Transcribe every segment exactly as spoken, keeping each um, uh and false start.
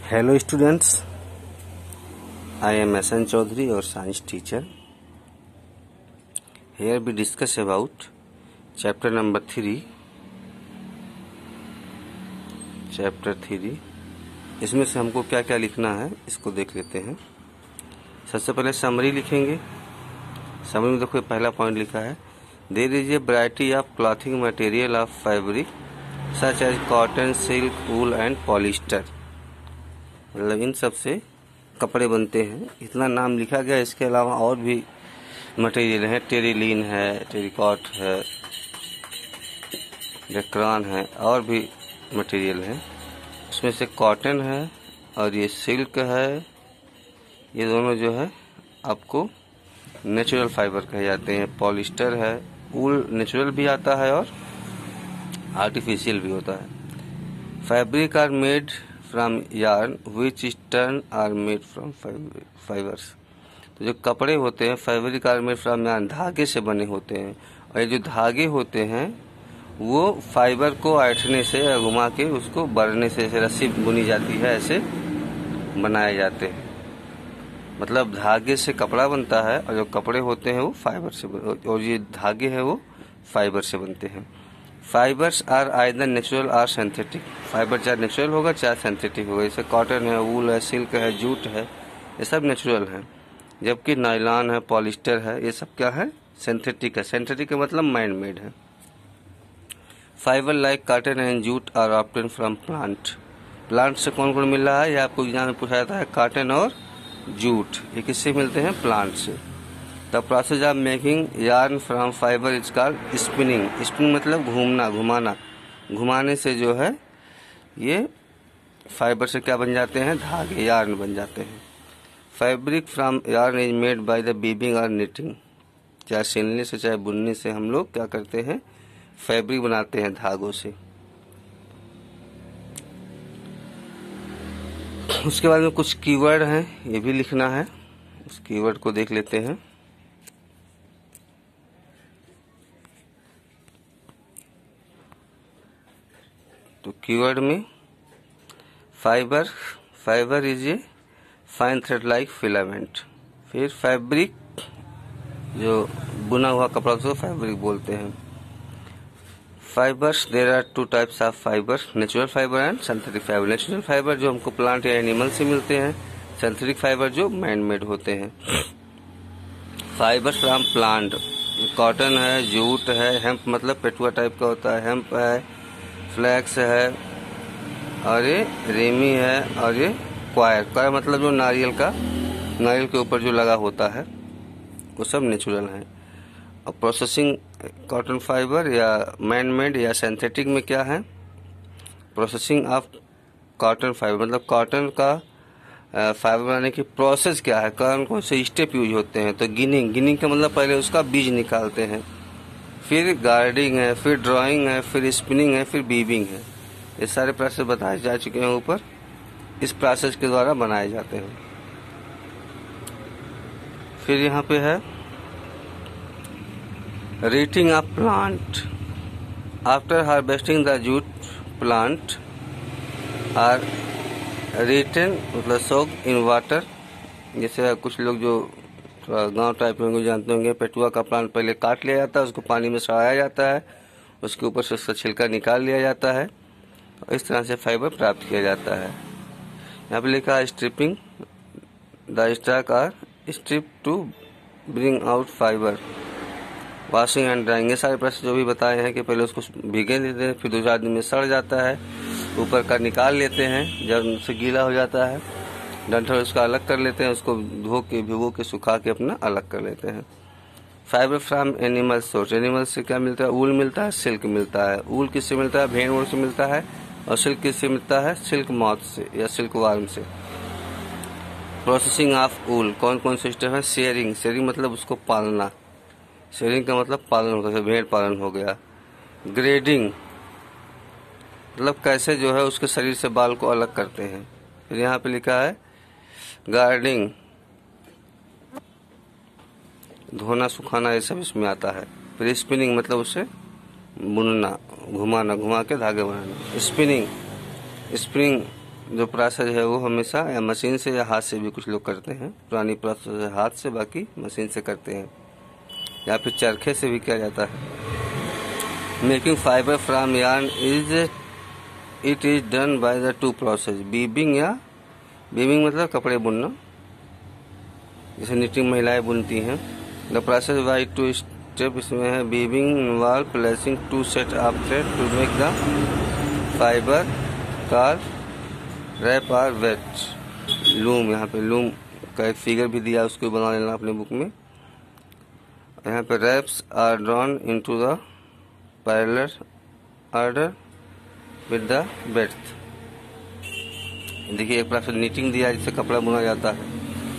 Hello students, I am S N Chaudhary, your science teacher. Here we discuss about chapter number three. Chapter three. इसमें से हमको क्या क्या लिखना है इसको देख लेते हैं। सबसे पहले समरी लिखेंगे। समरी में देखो पहला पॉइंट लिखा है, there is a variety of clothing material of fabric such as cotton, silk, wool and polyester. मतलब इन सब से कपड़े बनते हैं, इतना नाम लिखा गया। इसके अलावा और भी मटेरियल है, टेरिलीन है, टेरिकॉट है, डेक्रान है, और भी मटेरियल है। उसमें से कॉटन है और ये सिल्क है। ये दोनों जो है आपको नेचुरल फाइबर कहे जाते हैं। पॉलिस्टर है, वूल नेचुरल भी आता है और आर्टिफिशियल भी होता है। Fabric are made from yarn which turn are made from fibres. तो जो कपड़े होते हैं fabric are made from yarn, धागे से बने होते हैं, और ये जो धागे होते हैं वो फाइबर को ऐंठने से या घुमा के उसको बढ़ने से, ऐसे रस्सी बुनी जाती है, ऐसे बनाए जाते हैं। मतलब धागे से कपड़ा बनता है और जो कपड़े होते हैं वो फाइबर से, और ये धागे हैं वो फाइबर से बनते हैं। फाइबर्स आर आइदर नेचुरल और सिंथेटिक। फाइबर चाहे नेचुरल होगा चाहे सिंथेटिक होगा। जैसे कॉटन है, वूल है, सिल्क है, जूट है, ये सब नेचुरल है। जबकि नायलॉन है, पॉलिस्टर है, ये सब क्या है, सिंथेटिक है। सिंथेटिक का मतलब मैन मेड है। Fibre like cotton and jute are obtain from plant. Plant से कौन कौन मिल रहा है, ये आपको एग्जाम में पूछा जाता है। कॉटन और जूट ये किससे मिलते हैं, प्लांट से। The process of making yarn from fibre is called spinning. Spinning मतलब घूमना, घुमाना। घुमाने से जो है ये फाइबर से क्या बन जाते हैं, धागे, यार्न बन जाते हैं। Fabric from yarn is made by the weaving और निटिंग। चाहे सिलने से चाहे बुनने से हम लोग क्या करते हैं, फैब्रिक बनाते हैं धागों से। उसके बाद में कुछ कीवर्ड हैं, ये भी लिखना है। उस कीवर्ड को देख लेते हैं। तो कीवर्ड में fibre, fibre is a fine thread like filament. फिर फैब्रिक, जो बुना हुआ कपड़ा उसको फैब्रिक बोलते हैं। Fibres, there are two types of fibre, natural fibre and synthetic fibre. Natural fibre जो हमको प्लांट या एनिमल से मिलते हैं, सिंथेटिक फाइबर जो मैन मेड होते हैं। फाइबर फ्रॉम प्लांट, कॉटन है, जूट है, हेम्प मतलब पेटुआ टाइप का होता है, हेम्प है, फ्लैक्स है, और ये रेमी है, और ये क्वायर। क्वायर मतलब जो नारियल का, नारियल के ऊपर जो लगा होता है, वो सब नेचुरल है। और प्रोसेसिंग कॉटन फाइबर या मैन मेड या सिंथेटिक में क्या है, प्रोसेसिंग ऑफ कॉटन फाइबर मतलब कॉटन का फाइबर बनाने की प्रोसेस क्या है, कौन कौन से स्टेप यूज होते हैं। तो गिनिंग, गिनिंग का मतलब पहले उसका बीज निकालते हैं, फिर गार्डिंग है, फिर ड्राइंग है, फिर स्पिनिंग है, फिर वीविंग है। ये सारे प्रोसेस बताए जा चुके हैं ऊपर। इस प्रोसेस के द्वारा बनाए जाते हैं। फिर यहाँ पे है retting of plant. After harvesting the jute plant are retted मतलब सोक इन वाटर। जैसे कुछ लोग जो गांव टाइप में जानते होंगे, पेटुआ का प्लांट पहले काट लिया जाता है, उसको पानी में सड़ाया जाता है, उसके ऊपर से उसका छिलका निकाल लिया जाता है, और इस तरह से फाइबर प्राप्त किया जाता है। यहाँ पे लिखा है stripping, the stalk are strip to bring out fibre. Washing and drying, ये सारे प्रोसेस जो भी बताए हैं कि पहले उसको भीगे देते हैं, फिर दो चार दिन में सड़ जाता है, ऊपर का निकाल लेते हैं, जब उससे गीला हो जाता है डंठल उसका अलग कर लेते हैं, उसको धो के भिगो के सुखा के अपना अलग कर लेते हैं। Fibre from animal source, animal से क्या मिलता है, वूल मिलता है, सिल्क मिलता है। वूल किससे मिलता है, भेड़ से मिलता है, और सिल्क किससे मिलता है, सिल्क मॉथ से या सिल्क वार्म से। प्रोसेसिंग ऑफ वूल, कौन कौन से स्टेप है, शेयरिंग, शेयरिंग मतलब उसको पालना, शेयरिंग का मतलब पालन होता है, भेड़ पालन हो गया। ग्रेडिंग मतलब कैसे जो है उसके शरीर से बाल को अलग करते हैं। फिर यहाँ पे लिखा है गार्डिंग, धोना सुखाना, ये सब इसमें आता है। फिर स्पिनिंग मतलब उसे बुनना, घुमाना, घुमा के धागे बनाना। स्पिनिंग, स्प्रिंग जो प्रोसेस है वो हमेशा या मशीन से या हाथ से भी कुछ लोग करते हैं। पुरानी प्रोसेस है हाथ से, बाकी मशीन से करते हैं या फिर चरखे से भी किया जाता है। Making fibre from yarn is it is done by the two process, weaving या बीबिंग मतलब कपड़े बुनना, जैसे निटिंग महिलाएं बुनती हैं। The process by two step, इसमें है weaving involve placing two set of thread to make the fibre car warp or weft. Loom, यहाँ पे लूम का एक फिगर भी दिया, उसको बना लेना अपने बुक में। यहाँ पे warps are drawn into the parallel order with the breadth. देखिए एक प्रकार से नीटिंग दिया जिससे कपड़ा बुना जाता है।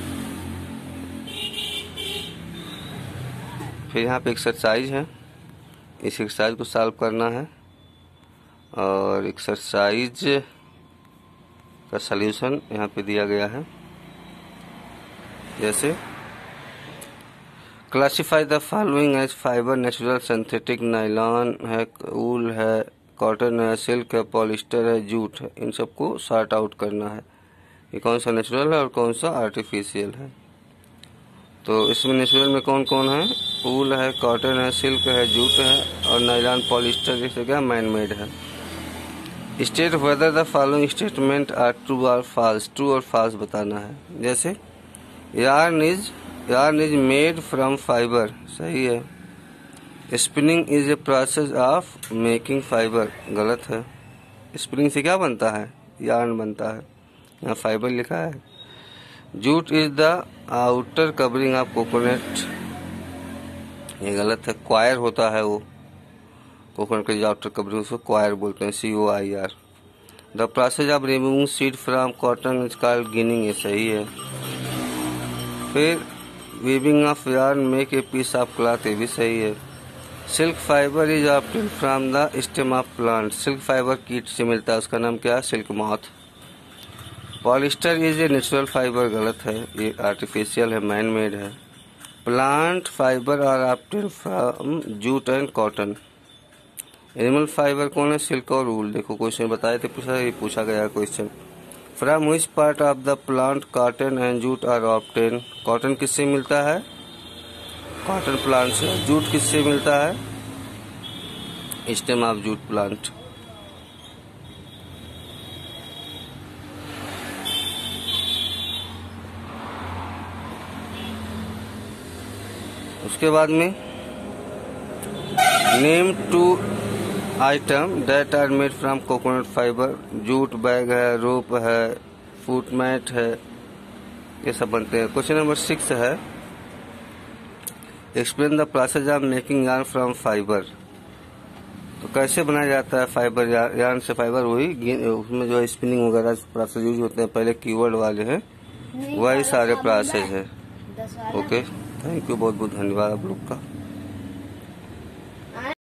फिर यहाँ पे एक्सरसाइज है, इस एक्सरसाइज को सॉल्व करना है और एक्सरसाइज का सलूशन यहाँ पे दिया गया है। जैसे classify the following as fibre, natural, synthetic, nylon है, वूल है, कॉटन है, सिल्क है, पॉलिस्टर है, जूट है। इन सबको सॉर्ट आउट करना है ये कौन सा नेचुरल है और कौन सा आर्टिफिशियल है। तो इसमें नेचुरल में कौन कौन है, वूल है, कॉटन है, सिल्क है, जूट है और नायलॉन, पॉलिस्टर जैसे क्या मैन मेड है। State whether the following statement are true और फॉल्स, ट्रू और फॉल्स बताना है। जैसे yarn is yarn is made from fibre, सही है। Spinning is a process of making fibre, गलत है। स्पिनिंग से क्या बनता है, यार्न बनता है, यहाँ फाइबर लिखा है। Jute is the outer covering of coconut, ये गलत है। क्वायर होता है वो कोकोनट का जो आउटर कवरिंग, उसको क्वायर बोलते हैं, C O I R. The process of removing seed from cotton is called ginning, ये सही है। फिर weaving of yarn make a piece of cloth, ये भी सही है। Silk fibre is obtain from the stem of plant, silk fibre कीट से मिलता है, उसका नाम क्या है, silk moth. Polyester is a natural fibre, गलत है, ये आर्टिफिशियल है, मैन मेड है। Plant fibre are obtain from jute and cotton. Animal fibre कौन है, सिल्क और वूल। देखो क्वेश्चन बताए थे, पूछा ये पूछा गया question. From which part of the plant cotton and jute are obtain, cotton किससे मिलता है, कॉटन प्लांट से। जूट किससे मिलता है, स्टेम ऑफ जूट प्लांट। उसके बाद में name two item that are made from coconut fibre, jute bag है, रोप है, फूट मैट है, ये सब बनते हैं। क्वेश्चन नंबर सिक्स है explain the process of making yarn from fibre. तो कैसे बनाया जाता है फाइबर, यार्न से फाइबर, वही उसमें जो है स्पिनिंग वगैरह प्रोसेस यूज होते हैं, पहले कीवर्ड वाले हैं, वही सारे प्रोसेस है। ओके, थैंक यू, बहुत बहुत धन्यवाद आप लोग का।